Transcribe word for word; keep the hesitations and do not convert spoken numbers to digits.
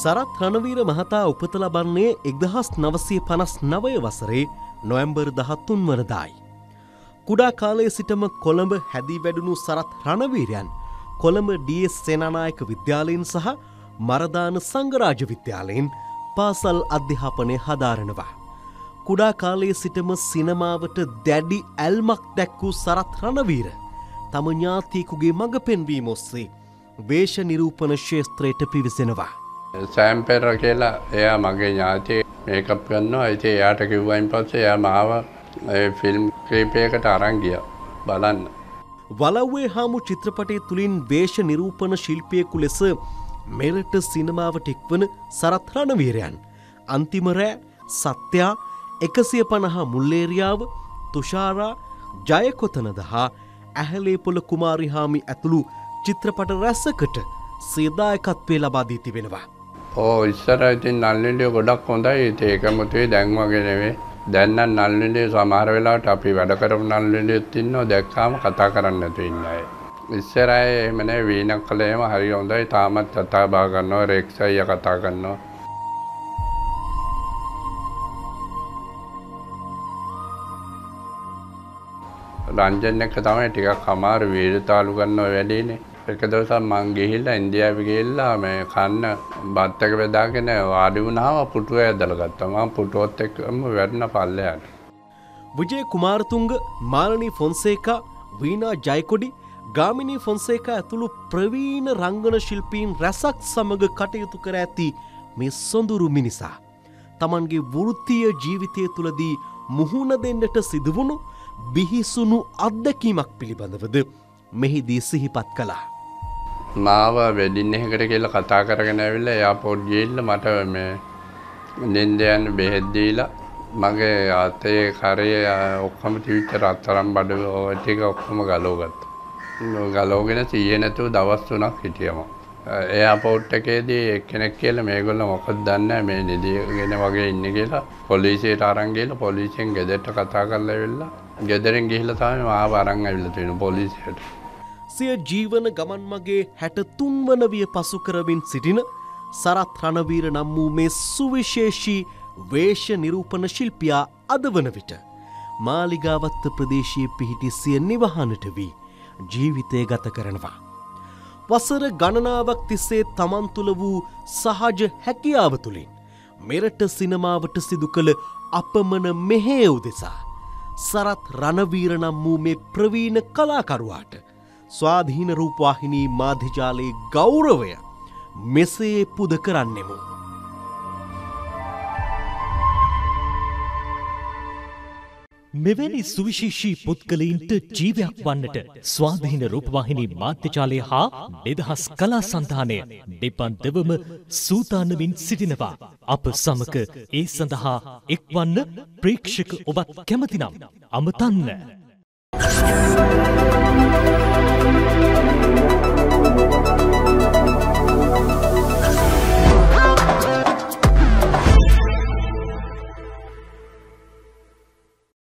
සරත් රණවීර මහතා උපත ලබන්නේ එක්දහස් නවසිය පනස් නවය වසරේ නොවැම්බර් දහතුන් වනදායි. කුඩා කාලයේ සිටම කොළඹ හැදී වැඩුණු සරත් රණවීරයන් කොළඹ ඩී එස් සේනානායක විද්‍යාලයෙන් සහ මරදාන සංඝරාජ විද්‍යාලයෙන් පාසල් අධ්‍යාපනය හදාරනවා. කුඩා කාලයේ සිටම සිනමාවට දැඩි ඇල්මක් දැක්වූ සරත් රණවීර තම ඥාතියෙකුගේ මඟ පෙන්වීම ඔස්සේ වේශ නිරූපණ ක්ෂේත්‍රයට පිවිසෙනවා. සෑම්පෙර කියලා එයා මගේ ඥාතියෙක් මේකප් කරනවා. ඉතින් එයාට කිව්වයින් පස්සේ එයා මාව ඒ ෆිල්ම් ක්ලිපයකට අරන් ගියා බලන්න. වලව්වේ හාමු චිත්‍රපටය තුලින් වේශ නිරූපණ ශිල්පියෙකු ලෙස මෙරට සිනමාවට එක්වන සරත් රණවීරයන් අන්තිම රෑ, සත්‍යා, එකසිය පනහ මුල්ලේරියාව, තුෂාරා, ජයකොතනද හා ඇහැලේපොළ කුමාරිහාමි ඇතුළු චිත්‍රපට රැසකට සියදායකත්වය ලබා දී තිබෙනවා. ඕ ඉස්සර ඉතින් නල්ලිලිය ගොඩක් හොඳයි. ඉතින් ඒකමතුවේ දැන් වගේ නෙවෙයි. දැන් නම් නල්ලිලිය සමහර වෙලාවට අපි වැඩ කරපු නල්ලිලියත් ඉන්නවා දැක්කාම කතා කරන්න නැතුව ඉන්න අය. ඉස්සරහේ එහෙම නෙවෙයි වීණක් කළේම හරි හොඳයි. තාමත් කතා බහ කරනවා, රෙක්ස් අයියා කතා කරනවා. රංජන් එක්ක තමයි ටිකක් අමාරු වීරතාලු කරනවා වැඩිනේ. එක දවසක් මං ගිහිල්ලා ඉන්දියාවේ ගිහිල්ලා මේ කන්න බත් එක බෙදාගෙන වාඩි වුණාම පුටුව ඇදලා ගත්තා. මම පුටුවත් එක්කම වැටෙන පල්ලෙහාට. විජේ කුමාරතුංග, මාලනී ෆොන්සේකා, වීණා ජයකොඩි, ගාමිණී ෆොන්සේකා ඇතුළු ප්‍රවීණ රංගන ශිල්පීන් රැසක් සමග කටයුතු කර ඇති මේ සොඳුරු මිනිසා තමන්ගේ වෘත්තීය ජීවිතය තුළදී මුහුණ දෙන්නට සිදුවුණු බිහිසුණු අත්දැකීමක් පිළිබඳවද මෙහිදී සිහිපත් කළා. මාව වෙඩින් එකකට කියලා කතා කරගෙන ඇවිල්ලා එයාපෝට් ගිහිල්ලා මට මේ නින්ද යන බෙහෙත් දීලා මගේ අතේ කරේ ඔක්කොම තිවිච්ච රත්තරන් බඩ ඔය ටික ඔක්කොම ගලවගත්තා. ගලවගෙන සීයේ නැතුව දවස් තුනක් හිටියම. එයාපෝට් එකේදී එක්කෙනෙක් කියලා මේගොල්ලෝ මොකද දන්නේ මේ නිදිගෙන වගේ ඉන්නේ කියලා පොලිසියට අරන් ගිහලා පොලිසියෙන් ගෙදරට කතා කරලා ඇවිල්ලා ගෙදරින් ගිහිල්ලා තමයි මාව අරන් ඇවිල්ලා තියෙන පොලිසියට. සිය ජීවන ගමන් මගේ හැට තුන් වන විය පසු කරමින් සිටින සරත් රණවීර නම් වූ මේ සුවිශේෂී වේශ නිරූපණ ශිල්පියා අද වන විට මාලිගාවත්ත ප්‍රදේශයේ පිහිටි සිය නිවහනට වී ජීවිතය ගත කරනවා. වසර ගණනාවක් තිස්සේ තමන් තුළ වූ සහජ හැකියාව තුළින් මෙරට සිනමාවට සිදු කළ අපමණ මෙහෙය උදෙසා සරත් රණවීර නම් වූ මේ ප්‍රවීණ කලාකරුවාට ස්වාධීන රූපවාහිනී මාධ්‍යජාලයේ ගෞරවය මෙසේ පුද කරන්නෙමු. මෙවැනි සුවිශේෂී පුද්ගලයින්ට ජීවයක් වන්නට ස්වාධීන රූපවාහිනී මාධ්‍යජාලය හා නිදහස් කලා සන්ධානය දෙපන්දවම සූදානමින් සිටිනවා. අප සමග ඒ සඳහා එක්වන්න ප්‍රේක්ෂක ඔබත් කැමතිනම් අමතන්න.